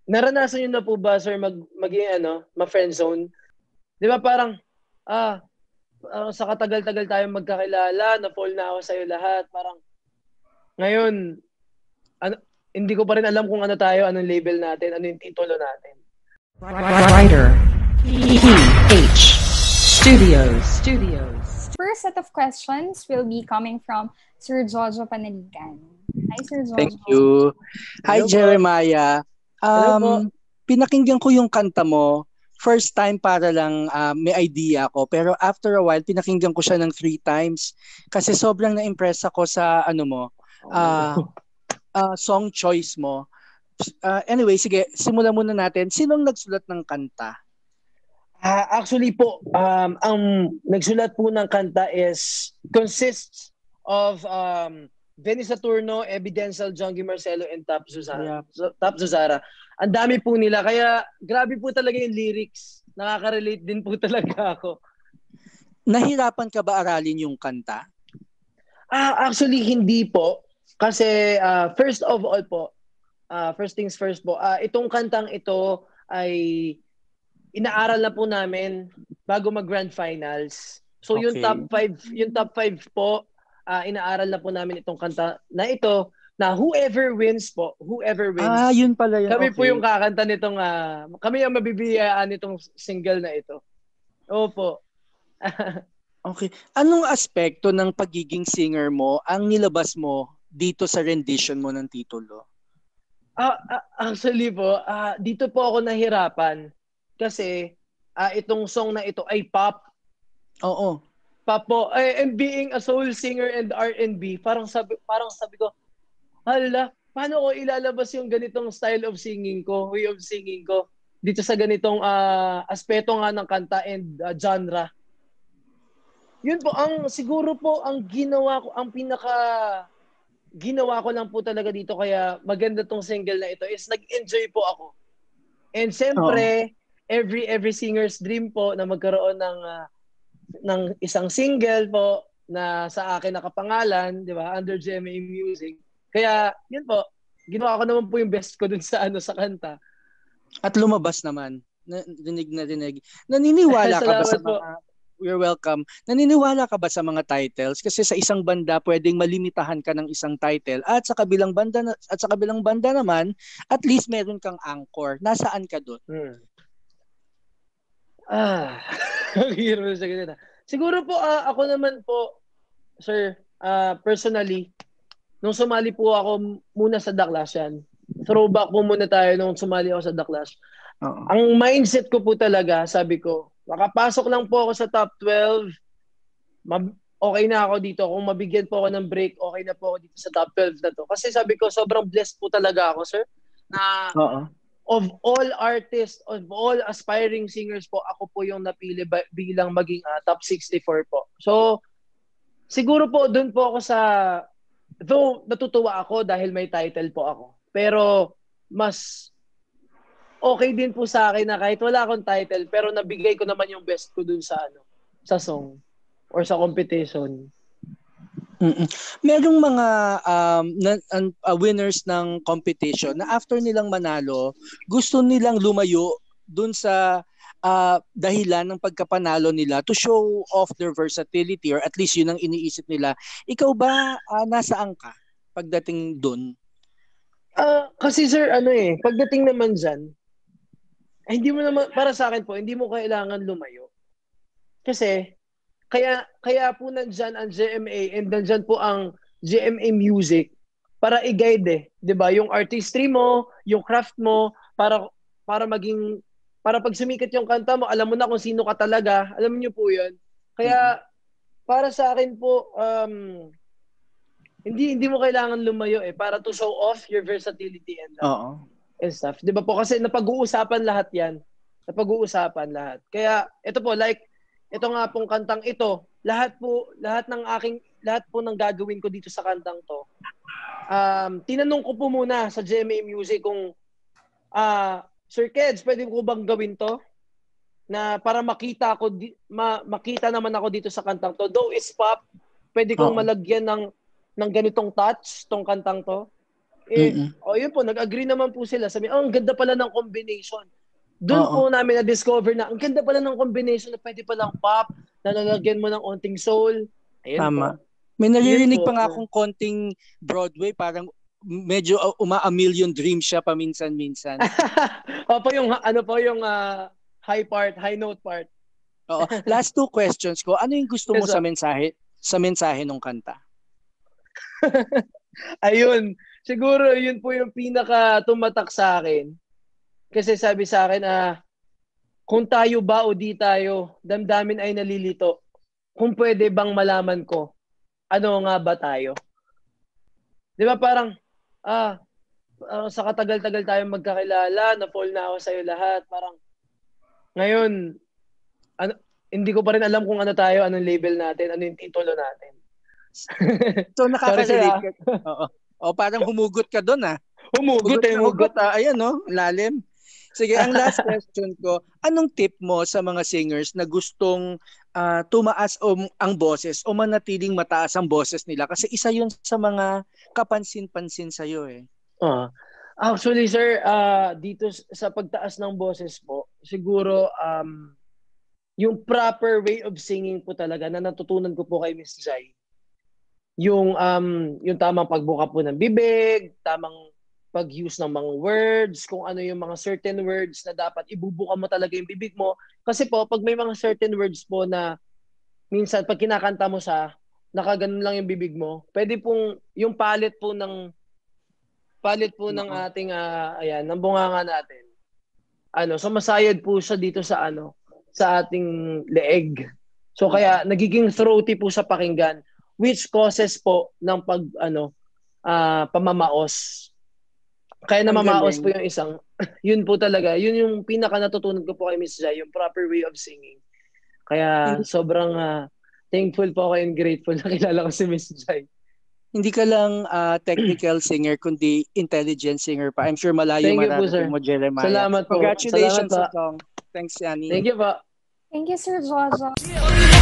naranasan niyo na po ba, sir, maging ma-friend zone? 'Di ba parang, sa katagal-tagal tayong magkakilala, na-fall na ako sa'yo lahat. Parang, ngayon, hindi ko pa rin alam kung ano tayo, anong label natin, ano yung titulo natin. Writer PH Studios. First set of questions will be coming from Sir Jojo Panaligan. Hi, Sir Jojo. Thank you. Hi, Jeremiah. Pinakinggan ko yung kanta mo. First time para lang may idea ako. Pero after a while, pinakinggan ko siya ng 3 times. Kasi sobrang na-impress ako sa song choice mo. Anyway, sige, simulan muna natin. Sinong nagsulat ng kanta? Actually po, ang nagsulat po ng kanta consists of Benny Saturno, Evidencial, Jongy Marcelo, and Top Zuzara. Ang dami po nila. Kaya grabe po talaga yung lyrics. Nakaka-relate din po talaga ako. Nahirapan ka ba aralin yung kanta? Actually, hindi po. Kasi first of all po, first things first po, itong kantang ito ay inaaral na po namin bago mag-grand finals. So Okay. yung top 5 po, inaaral na po namin itong kanta na ito, na whoever wins. Yun pala yun. Kami Okay. po yung kakanta nitong, kami ang mabibiyaan nitong single na ito. Opo. Okay. Anong aspekto ng pagiging singer mo ang nilabas mo dito sa rendition mo ng titulo? Actually po, dito po ako nahirapan. Kasi itong song na ito ay pop. Oo. Pop po. And being a soul singer and R&B, parang sabi ko, hala, paano ko ilalabas yung ganitong style of singing ko, way of singing ko, dito sa ganitong aspeto nga ng kanta and genre. Yun po, siguro po, ginawa ko lang po talaga dito, kaya maganda tong single na ito, is nag-enjoy po ako. And siyempre, every singer's dream po na magkaroon ng isang single po na sa akin nakapangalan, di ba, under GMA Music. Kaya, yun po, ginawa ko naman po yung best ko dun sa kanta. At lumabas naman. Dinig. Naniniwala ka ba sa mga... You're welcome. Naniniwala ka ba sa mga titles? Kasi sa isang banda, pwedeng malimitahan ka ng isang title. At sa kabilang banda naman, at least meron kang anchor. Nasaan ka doon? Hirap sa ganito. Siguro po, ako naman po, sir, personally, nung sumali po ako muna sa The Clash yan. Throwback po muna tayo nung sumali ako sa The Clash. Ang mindset ko po talaga, sabi ko, makapasok lang po ako sa top 12, okay na ako dito. Kung mabigyan po ako ng break, okay na po ako dito sa top 12 na to. Kasi sabi ko, sobrang blessed po talaga ako, sir, na of all artists, of all aspiring singers po, ako po yung napili bilang maging top 64 po. So, siguro po, dun po ako though natutuwa ako dahil may title po ako. Pero, mas okay din po sa akin na kahit wala akong title, pero nabigay ko naman yung best ko dun sa song or sa competition. Merong mga winners ng competition na after nilang manalo, gusto nilang lumayo dun sa dahilan ng pagkapanalo nila to show off their versatility, or at least yun ang iniisip nila. Ikaw ba, nasaan ka pagdating dun? Kasi sir, pagdating naman dyan, hindi mo naman, para sa akin po, hindi mo kailangan lumayo. Kasi, kaya po nandyan ang GMA and nandyan po ang GMA Music para i-guide diba? Yung artistry mo, yung craft mo, para pag sumikat yung kanta mo, alam mo na kung sino ka talaga. Alam niyo po yun. Kaya, para sa akin po, hindi mo kailangan lumayo para to show off your versatility and stuff. Di ba po? Kasi napag-uusapan lahat yan. Kaya, ito po, ito nga pong kantang ito, lahat po ng gagawin ko dito sa kantang to. Tinanong ko po muna sa GMA Music kung, Sir Keds, pwede ko bang gawin to? Na para makita naman ako dito sa kantang to. Though it's pop, pwede kong malagyan ng ganitong touch tong kantang to. Yun po, nag-agree naman po sila. Sabi, ang ganda pala ng combination. Doon po namin na-discover na, ang ganda pala ng combination na pwede palang pop, na lalagyan mo ng onting soul. Ayun Tama. po. May naririnig pa nga akong konting Broadway, parang medyo a million dreams siya paminsan-minsan. yung high note part. Oo. Last 2 questions ko. Ano yung gusto mo sa mensahe ng kanta? Ayun. Siguro yun po yung pinaka tumatak sa akin. Kasi sabi sa akin, kung tayo ba o di tayo, damdamin ay nalilito. Kung pwede bang malaman ko, ano nga ba tayo? Di ba parang, sa katagal-tagal tayo magkakilala, na-fall na ako sa'yo lahat. Parang, ngayon, hindi ko pa rin alam kung ano tayo, anong label natin, ano yung titulo natin. So, nakaka-relate ka. Oo. O, parang humugot ka doon, Humugot. Ayan, lalim. Sige, ang last question ko, anong tip mo sa mga singers na gustong tumaas ang boses o manatiling mataas ang boses nila? Kasi isa yun sa mga kapansin-pansin sa'yo eh. Actually, sir, dito sa pagtaas ng boses po, siguro yung proper way of singing po talaga na natutunan ko po kay Miss Jai. Yung tamang pagbuka po ng bibig, tamang pag-use ng mga words, kung ano yung mga certain words na dapat ibubuka mo talaga yung bibig mo. Kasi po, pag may mga certain words po na minsan pag kinakanta mo nakaganon lang yung bibig mo, pwede pong yung palit po ng ating ng bunganga natin. Sumasayad po siya dito sa ating leeg. So kaya nagiging throaty po sa pakinggan, which causes po ng pamamaos. Kaya namamaos po yung isang, yun po talaga, yun yung pinaka natutunan ko po kay Miss Jai, yung proper way of singing. Kaya sobrang thankful po ako and grateful na kilala ko si Miss Jai. Hindi ka lang technical singer, kundi intelligent singer pa. I'm sure malayo mararating mo, Jeremiah. Salamat po. Congratulations Salamat sa song. Thanks, Yani. Thank you po. Thank you, Sir Jojo.